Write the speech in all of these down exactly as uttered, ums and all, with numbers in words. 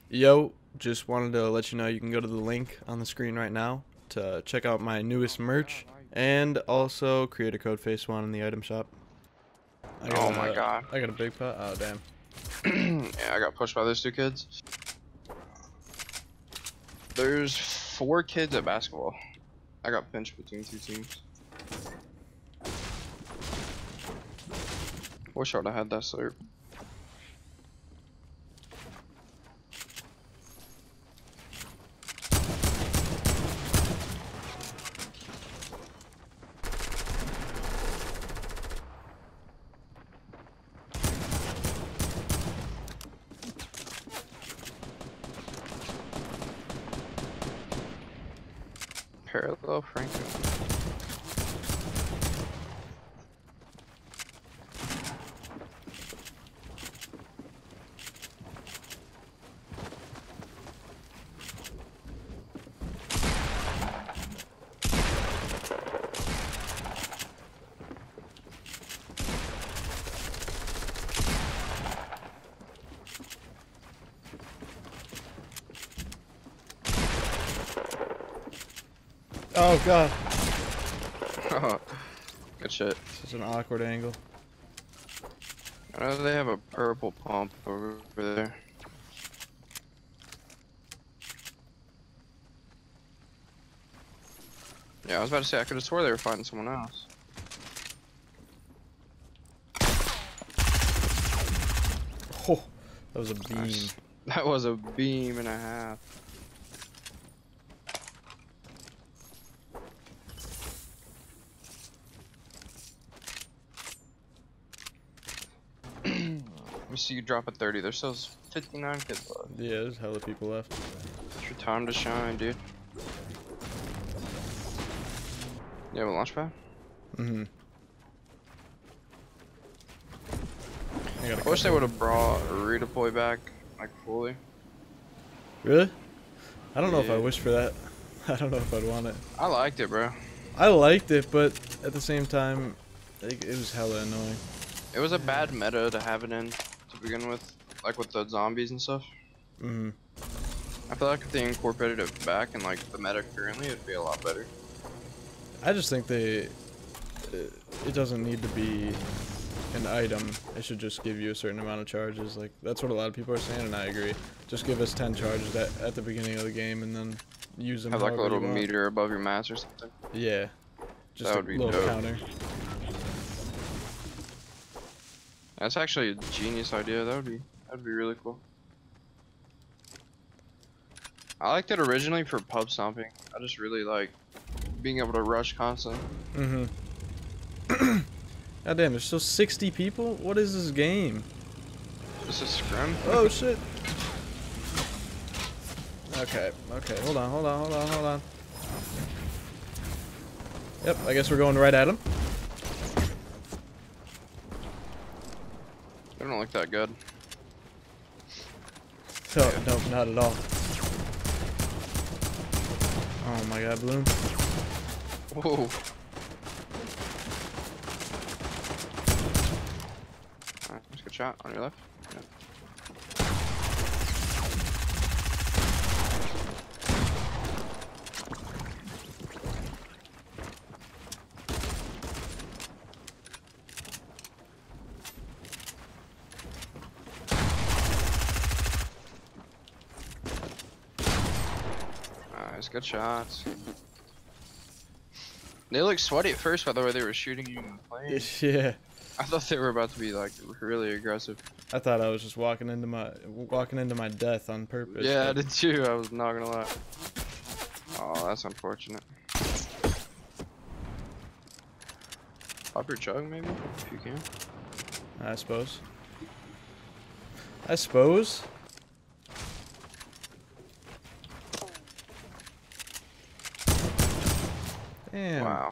Yo, just wanted to let you know you can go to the link on the screen right now to check out my newest merch and also create a code FaZe Swan in the item shop. I got Oh a, my god. I got a big pot. Oh damn. Yeah, I got pushed by those two kids. There's four kids at basketball. I got pinched between two teams. Wish I would have had that slurp. Parallel Franco. Oh god. Good shit. Such an awkward angle. I know they have a purple pump over there. Yeah, I was about to say I could have swore they were fighting someone else. Oh, that was a beam. Nice. That was a beam and a half. Let me see you drop a thirty. There's still fifty-nine kids left. Yeah, there's hella people left. It's your time to shine, dude. You have a launch pad? Mm-hmm. I, got a I wish they couple. would have brought redeploy back, like, fully. Really? I don't know if I Yeah. wish for that. I don't know if I'd want it. I liked it, bro. I liked it, but at the same time, it, it was hella annoying. It was a bad meta to have it in to begin with, like with the zombies and stuff. Mm-hmm. I feel like if they incorporated it back in like the meta currently, it'd be a lot better. I just think they, it doesn't need to be an item. It should just give you a certain amount of charges. Like, that's what a lot of people are saying, and I agree. Just give us ten charges at, at the beginning of the game, and then use them Have like a however little you want. meter above your mats or something. Yeah. Just That a would be little dope. counter. That's actually a genius idea. That would be that would be really cool. I liked it originally for pub stomping. I just really like being able to rush constantly. Mm-hmm. God damn, there's still sixty people? What is this game? Just a scrim. Oh shit. Okay, okay, hold on, hold on, hold on, hold on. Yep, I guess we're going right at him. They don't look that good. No, no, not at all. Oh my god, Bloom. Whoa. Alright, that's a good shot on your left. Yeah. Nice, good shots. They looked sweaty at first by the way they were shooting you and playing. Yeah. I thought they were about to be like really aggressive. I thought I was just walking into my walking into my death on purpose. Yeah, I but- did too. I was not gonna lie. Oh, that's unfortunate. Pop your chug maybe, if you can. I suppose. I suppose. Damn. Wow.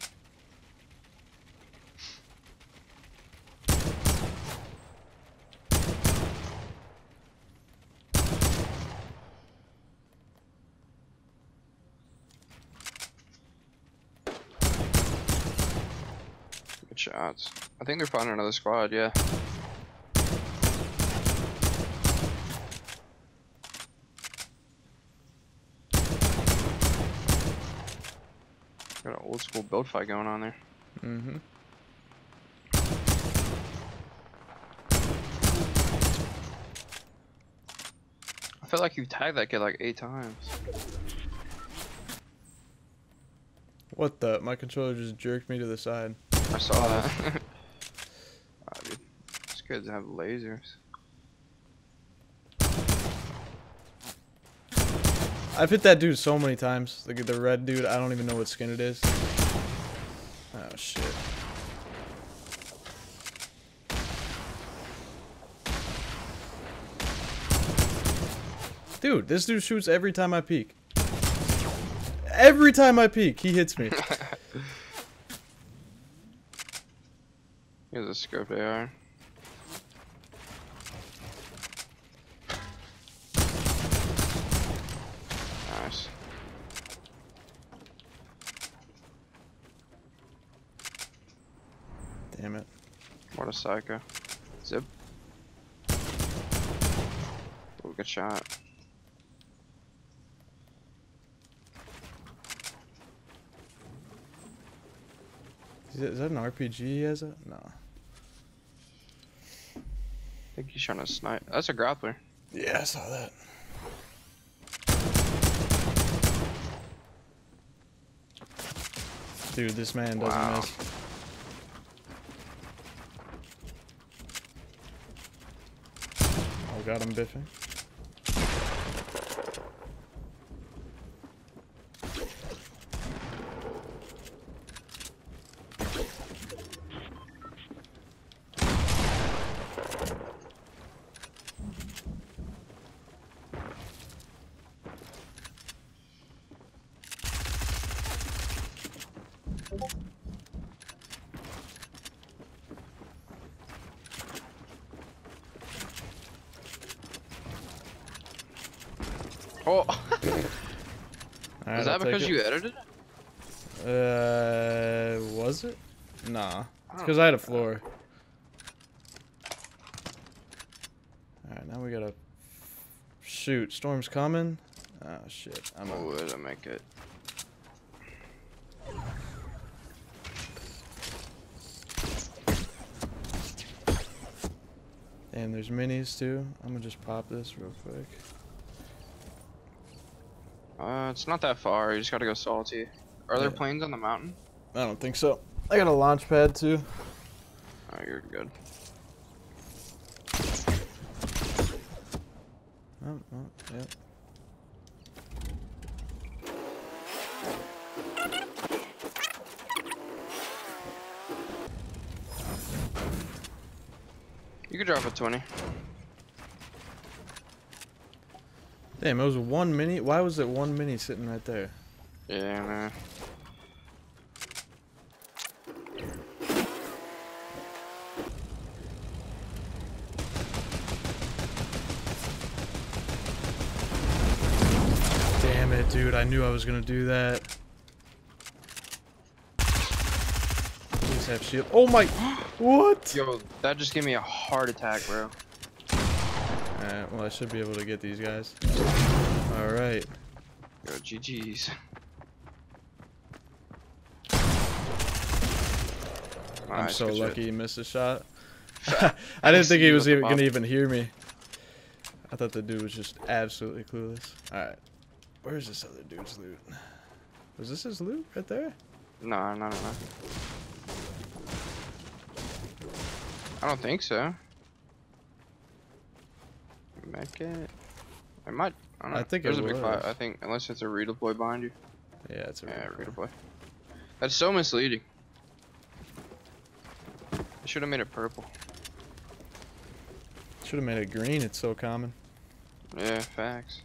Good shots. I think they're finding another squad, yeah. old school build fight going on there. Mm-hmm. I feel like you've tagged that kid like eight times. What the? My controller just jerked me to the side. I saw that. Wow, dude. These kids have lasers. I've hit that dude so many times. Like the red dude, I don't even know what skin it is. Oh shit. Dude, this dude shoots every time I peek. Every time I peek, he hits me. He has a scope A R. Nice. Damn it. What a psycho. Zip. Oh, good shot. Is that, is that an R P G he has? A? No. I think he's trying to snipe. That's a grappler. Yeah, I saw that. Dude, this man doesn't Wow. miss. Oh, got him biffing. Oh! Alright, Is that I'll take because it. you edited it? Uh, was it? Nah. It's because I had a floor. Alright, now we gotta shoot. Storm's coming. Oh shit. I'm Oh, on. way to make it. And there's minis too. I'm gonna just pop this real quick. Uh, it's not that far. You just gotta go salty. Are there Yeah. planes on the mountain? I don't think so. I got a launch pad too. Oh, you're good. Oh, oh, yeah. You could drop a twenty. Damn, it was one mini. Why was it one mini sitting right there? Yeah, man. Damn it, dude. I knew I was gonna do that. Please have shield. Oh my. What? Yo, that just gave me a heart attack, bro. Alright, well, I should be able to get these guys. Alright. Yo, G G's. I'm Nice, so good lucky shit. he missed a shot. I didn't think he see was you at even the gonna bottom. even hear me. I thought the dude was just absolutely clueless. Alright. Where's this other dude's loot? Was this his loot right there? No, no, no, no. I don't think so. Make it. It might. I don't know. I think There's it a big was. fight. I think unless it's a redeploy behind you. Yeah, it's a Yeah, real redeploy. That's so misleading. I should have made it purple. Should have made it green. It's so common. Yeah, facts.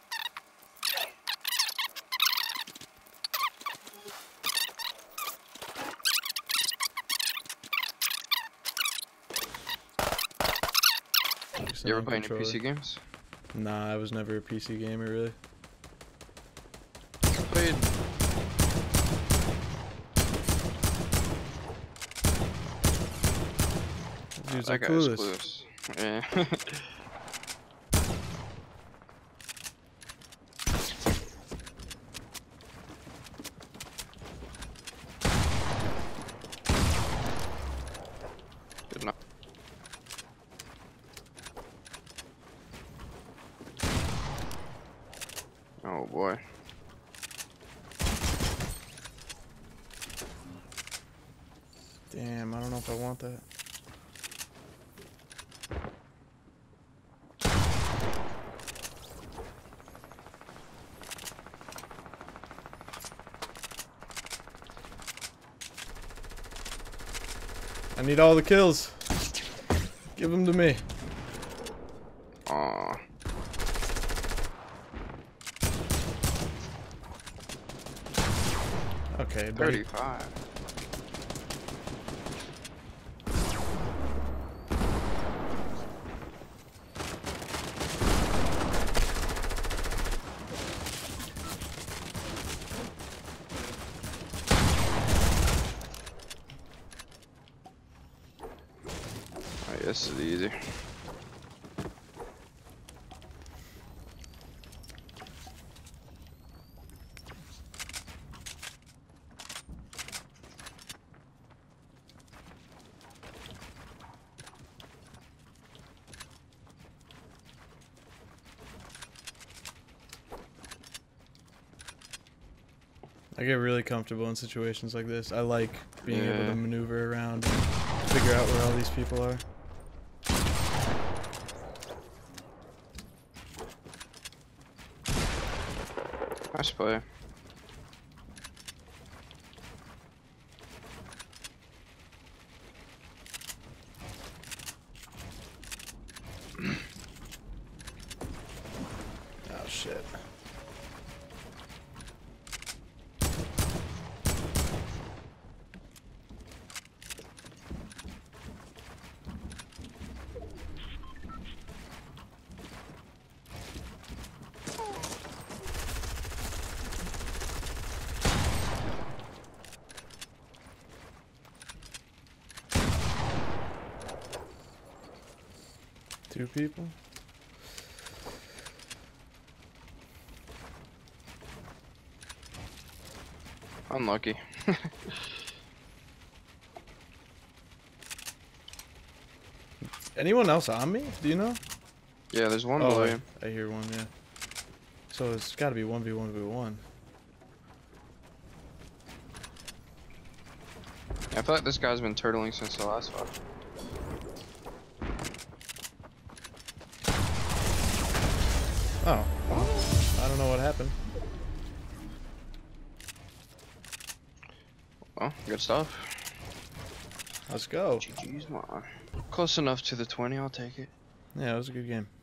You ever play any P C games? Nah, I was never a P C gamer really. I played. Dudes that are guy was clueless. clueless. Yeah. Oh boy. Damn, I don't know if I want that. I need all the kills. Give them to me. Aw. Okay, buddy. thirty-five. Alright, this is easy. I get really comfortable in situations like this. I like being able Yeah. to maneuver around and figure out where all these people are. Nice play. Oh shit. Two people? Unlucky. Anyone else on me? Do you know? Yeah, there's one Oh, below I, you. I hear one, yeah. So it's gotta be one v one v one. I feel like this guy's been turtling since the last one. Oh. Well, I don't know what happened. Well, good stuff. Let's go. G G's, man. Close enough to the twenty, I'll take it. Yeah, it was a good game.